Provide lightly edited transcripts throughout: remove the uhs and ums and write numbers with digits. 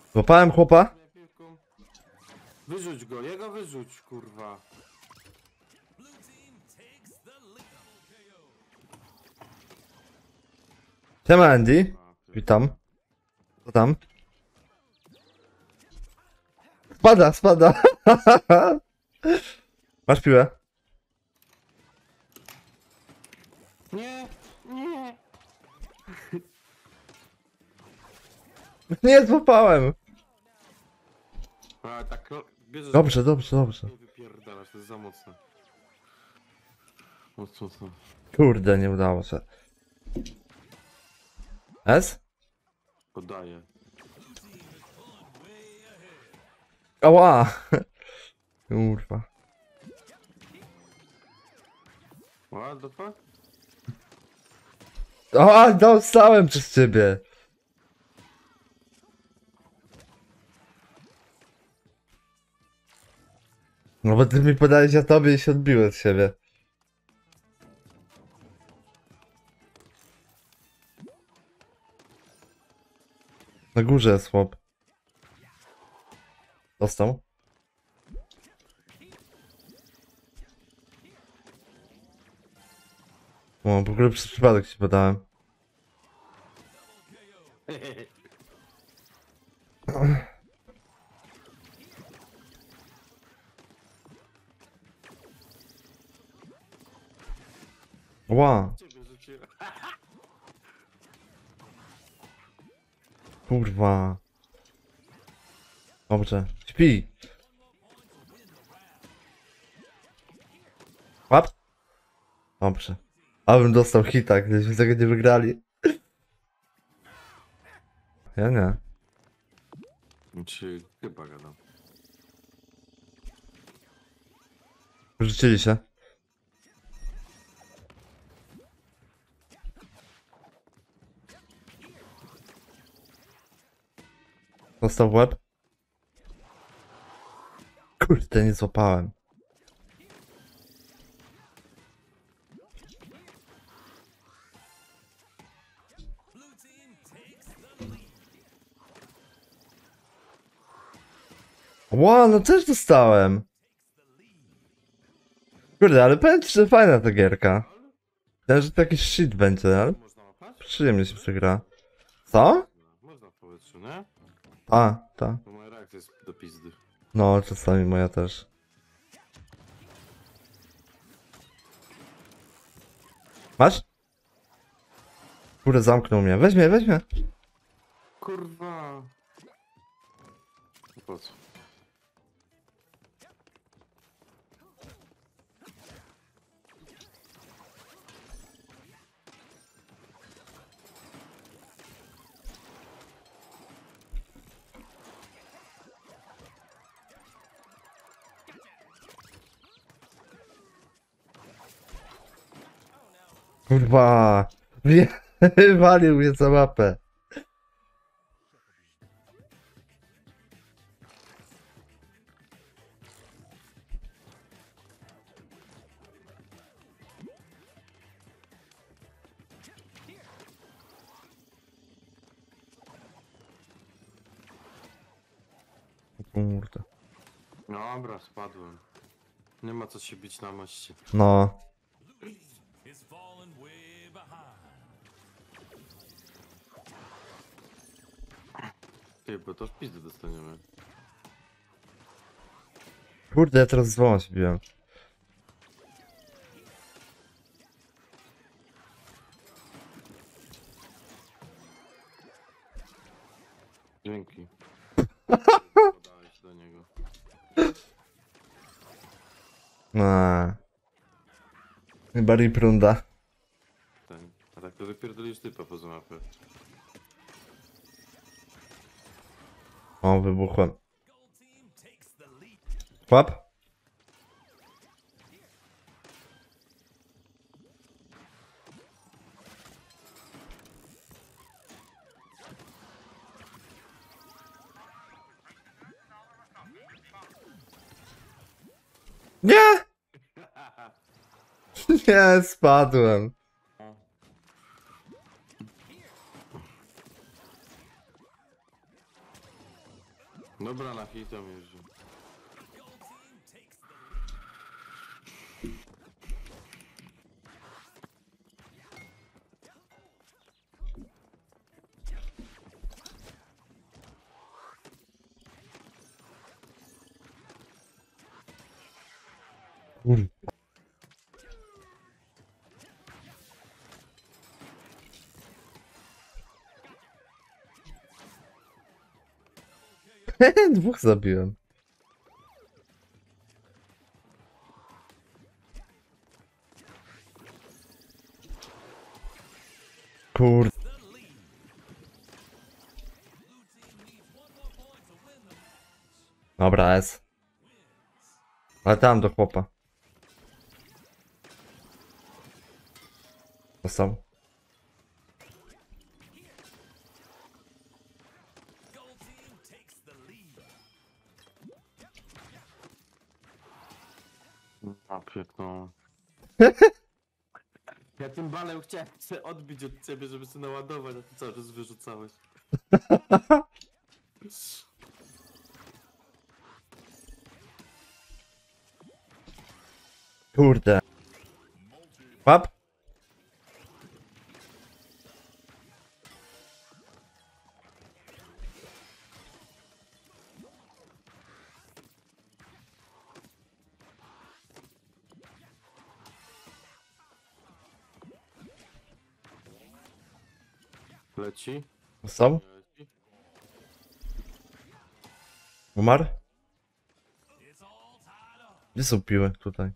Złapałem chłopa. Wyrzuć go, jego wyrzuć, kurwa. Siema Andy. Witam. Co tam? Spada, spada. Masz piłę? Nie, nie. Nie, złapałem. A tak, no, bierzesz... Dobrze, dobrze, dobrze. Nie wypierdalasz, to jest za mocne. Mocno. Kurde, nie udało się. S? Podaję. Ała! Kurwa. What the fuck? O, dostałem przez ciebie. No bo ty mi podałeś, ja tobie i się odbiłem od siebie. Na górze jest chłop. Dostał. O, w ogóle przez przypadek ci podałem. Ła, Ciebie rzuciłem. kurwa. Dobrze, śpi. Łap. Dobrze. Abym dostał hita, gdybyśmy tego nie wygrali. Ja nie. Ci chyba gadam. Rzucili się. Dostał w łeb. Kurde, nie złapałem. Ła, no też dostałem. Kurde, ale powiem ci, że fajna ta gierka. Myślałem, że to jakiś shit będzie, ale Można łapać? przyjemnie się przegra. Co? Można w powietrzu, nie? A, ta. To moja reakcja jest do pizdy. No, czasami moja też. Masz? Kurde, zamknął mnie. Weźmie, weźmie. Kurwa. Po co? Kurwa. Wywalił mnie za mapę. Kurde. Dobra, spadłem. Nie ma co się bić na moście. No. is falling way behind. Ty, bo to w pizdy dostaniemy. Kurde, ja teraz z dwoma się biłem. Dzięki. Podałeś do niego. Chyba rip runda. Ten. A tak to wypierdolisz typa poza mapę. O, wybuchłem. Łap. Nie! Nie, spadłem. Dobra, na hitem jeżdżę. Kur... Dwóch zabiłem. Kur... Dobra, S. Ale tam do chłopa. Dostał. A pierdolę. Ja tym balem chciałem się odbić od ciebie, żeby się naładować, a ty cały czas wyrzucałeś. Kurde. Łap? Leci? Dostał? Nie leci? Umarł? Gdzie są piły? Tutaj.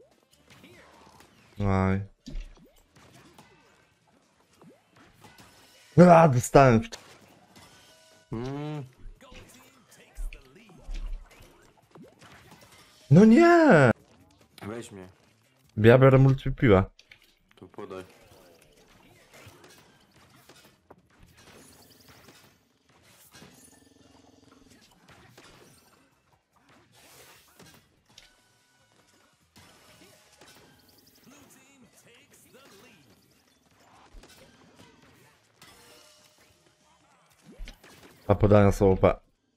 Aj. A, dostałem. Mm, No nie! weź mnie, Ja biorę multipiłę. to podaj. A podania są OP.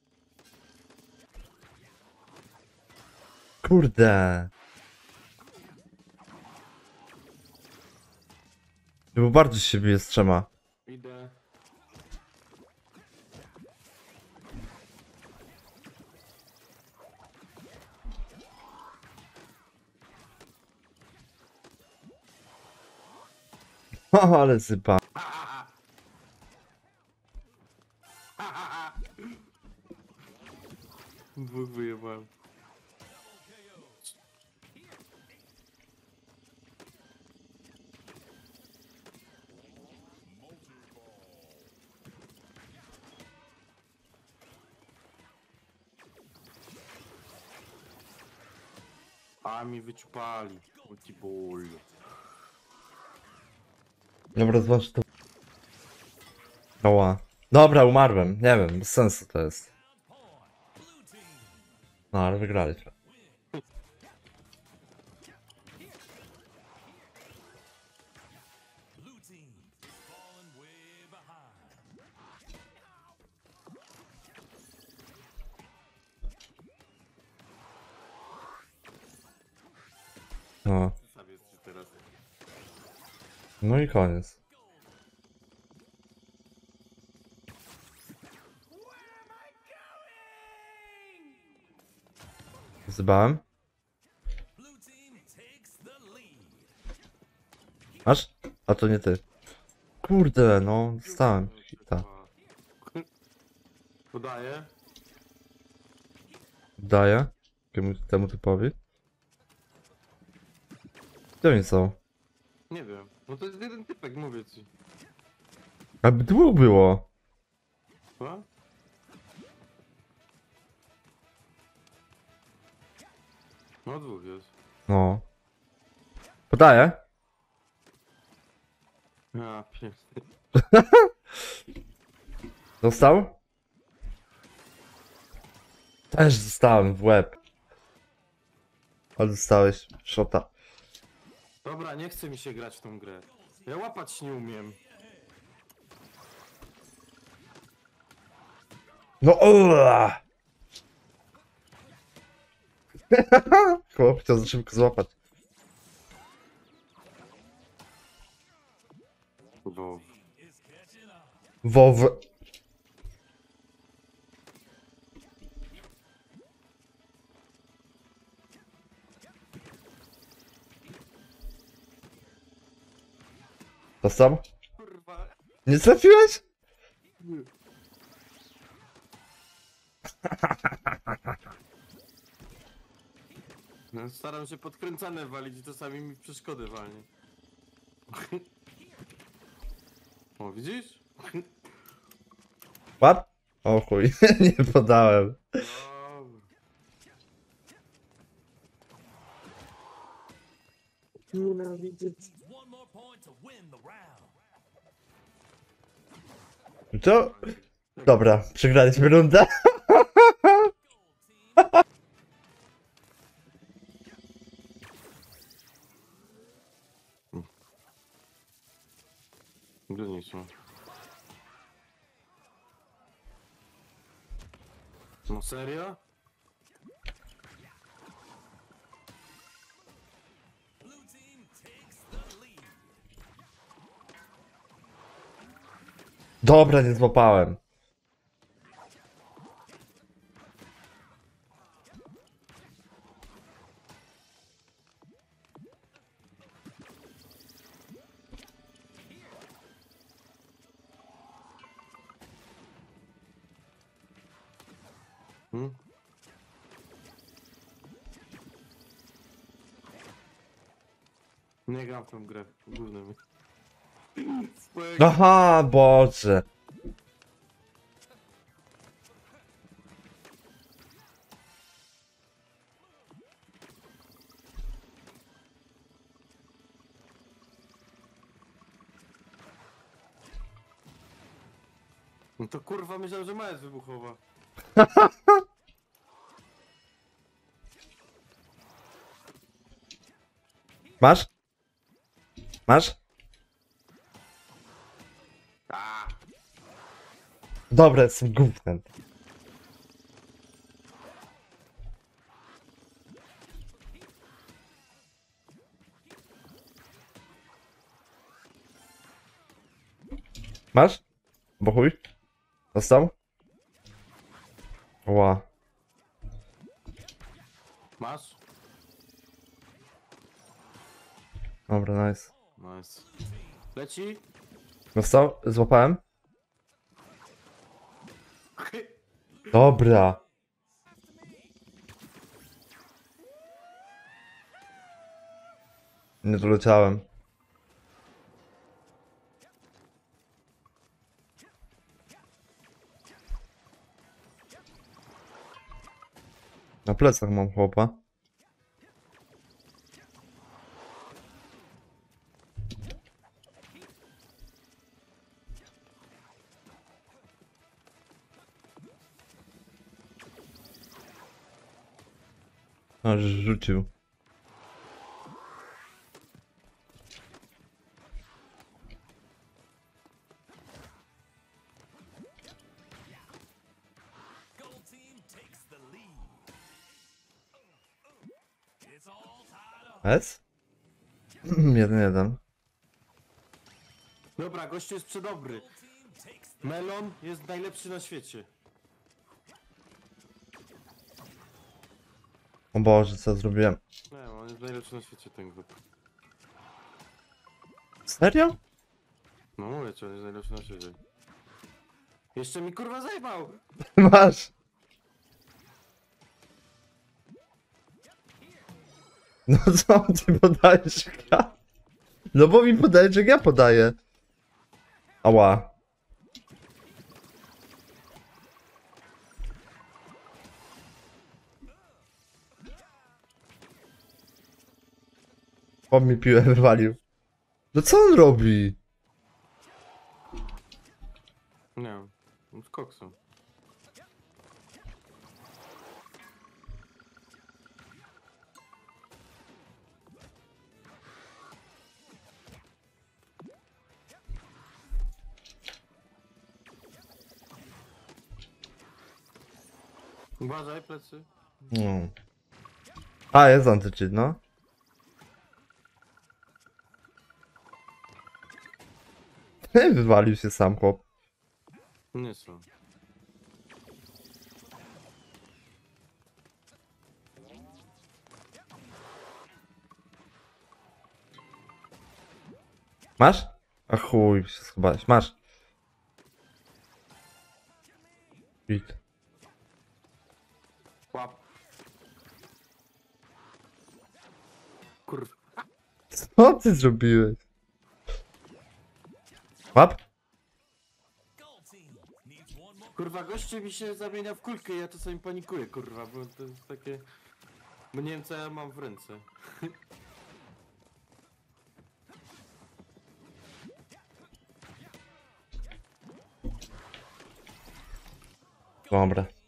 Kurde. Bo bardziej się bije z trzema. Idę. O, ale sypa. Dwóch wyjebałem. A mi wyczupali. Multiball. Dobra, zobacz to. Oła. Dobra, umarłem. Nie wiem, bez sensu to jest. No, ale wygraliśmy. No. Sam jesteś teraz. No i koniec. Zbałem? Masz? A to nie ty. Kurde, no, dostałem hita. Podaję. Daję. Temu typowi. Gdzie oni są? Nie wiem. No to jest jeden typek, mówię ci. Aby dwóch było. Co? No dwóch jest. No. Podaję. Ja pięknie. Dostał? Też dostałem w łeb. Ale dostałeś shota. Dobra, nie chce mi się grać w tą grę. Ja łapać nie umiem. No Chłop chciał za szybko złapać. Bo WoW. To sam? kurwa. Nie trafiłeś? No, staram się podkręcane walić i czasami mi w przeszkody walnie. O, widzisz? What? O chuj, nie podałem. Dobra. Nienawidzę. One more point to win the round. To... Dobra, przegraliśmy rundę. Gdzie nie są? No serio? Blue team takes the lead. Dobra, nie złapałem. Hmm? Nie gram w tą grę, gówno mi. Swojego- Aha, Boże. No to kurwa myślałem, że ma jest wybuchowa. Masz? Masz? A! Dobra, jestem gównem. Masz? Bo chuj. Dostał? Ła. Masz? Dobra, nice. Nice. Leci? Dostał? Złapałem? Dobra. Nie doleciałem. Na plecach mam chłopa. Aż rzucił. Gold team takes the lead. It's all tied up. S? 1-1. Dobra, gościu jest przedobry. Gold team takes the Melon jest najlepszy na świecie. O Boże, co zrobiłem? Nie, on jest najlepszy na świecie, ten grup. Serio? No mówię ci, on jest najlepszy na świecie. Jeszcze mi kurwa zajebał! Masz! No co ty podajesz jak ja? No bo mi podajesz jak ja podaję. Ała. On mi piłę wywalił. No co on robi? Nie wiem, on z koksem. Uważaj, plecy. No. A, jest antycheat, no. Wywalił się sam chłop. Nie są. Masz? A chuj, się schowałeś. Masz. Git. Łap. Kurwa. Co ty zrobiłeś? Łap? Gold team needs one more. Kurwa, goście mi się zamienia w kulkę i ja czasami panikuję, kurwa, bo to jest takie... Bo nie wiem, co ja mam w ręce. Dobra.